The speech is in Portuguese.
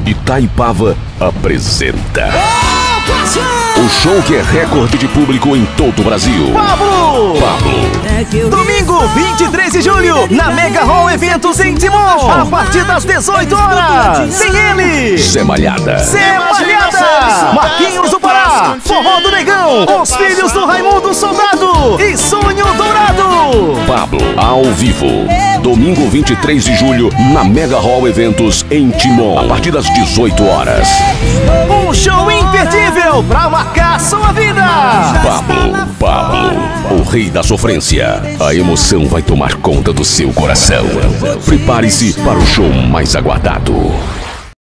Itaipava apresenta o show que é recorde de público em todo o Brasil. Pablo! Domingo, 23 de julho, na Mega Hall Eventos em Timon, a partir das 18 horas. Sem ele, Zé Malhada, Marquinhos do Pará, Forró do Negão, Os Filhos do Raimundo Soldado e Sonho Dourado. Pablo ao vivo. Domingo 23 de julho, na Mega Hall Eventos em Timon, a partir das 18 horas. Um show imperdível pra marcar sua vida. Pablo, o rei da sofrência. A emoção vai tomar conta do seu coração. Prepare-se para o show mais aguardado.